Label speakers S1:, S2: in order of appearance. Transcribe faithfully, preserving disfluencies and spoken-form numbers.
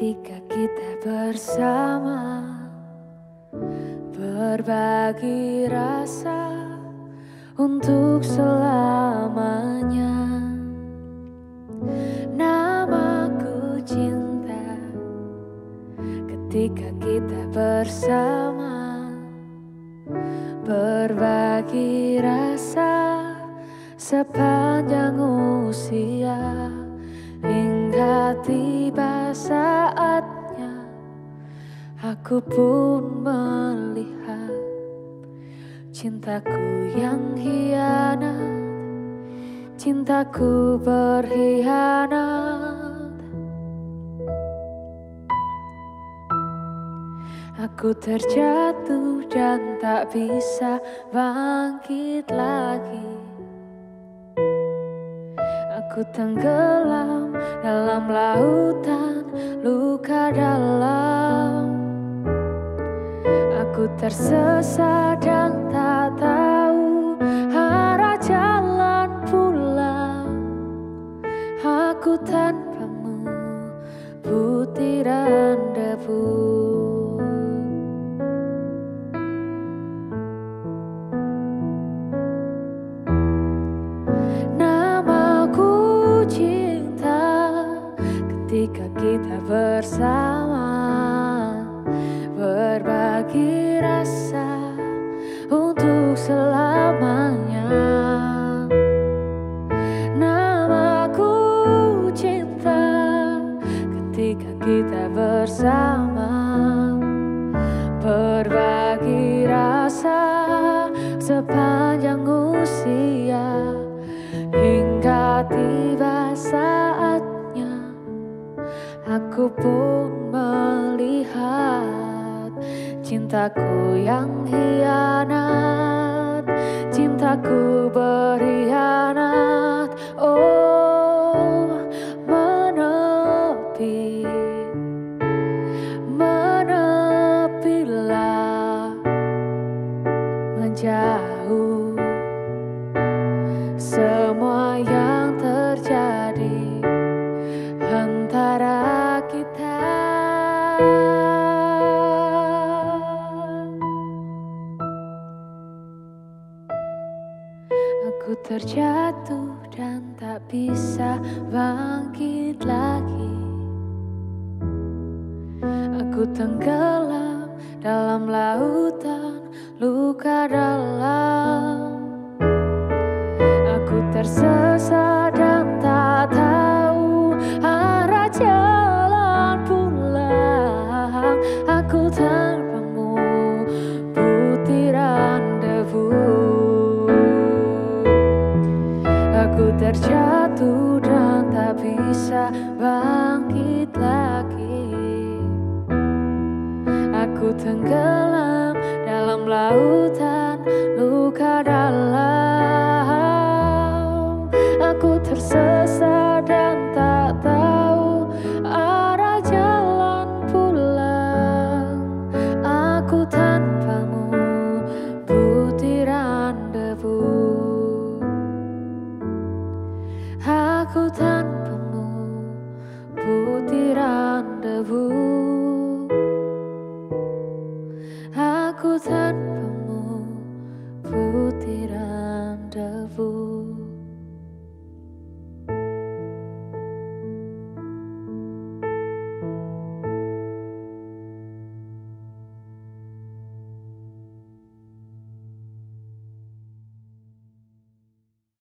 S1: ketika kita bersama, berbagi rasa untuk selamanya. Namaku cinta ketika kita bersama, berbagi rasa sepanjang usia, hingga tiba saatnya aku pun melihat cintaku yang hianat, cintaku berkhianat. Aku terjatuh dan tak bisa bangkit lagi. Aku tenggelam dalam lautan luka dalam. Aku tersesat dan tak tahu arah jalan pulang. Aku tanpamu butiran debu. Ketika kita bersama, berbagi rasa untuk selamanya. Namaku cinta ketika kita bersama, berbagi rasa sepanjang usia, hingga tiba saat aku pun melihat cintaku yang hianat, cintaku berkhianat. Oh, menepi, menepilah, menjauh semua yang terjadi antara kita. Aku terjatuh dan tak bisa bangkit lagi. Aku tenggelam dalam lautan luka dalam. Aku tersesat dan tak tahu arah jalan pulang. Aku tanpamu butiran debu. Aku terjatuh dan tak bisa bangkit lagi. Aku tenggelam dalam lautan luka dalam. Aku tersesat dan tak tahu arah jalan pulang. Aku tanpamu butiran debu. Aku tanpamu butiran debu. Aku tanpamu butiran debu.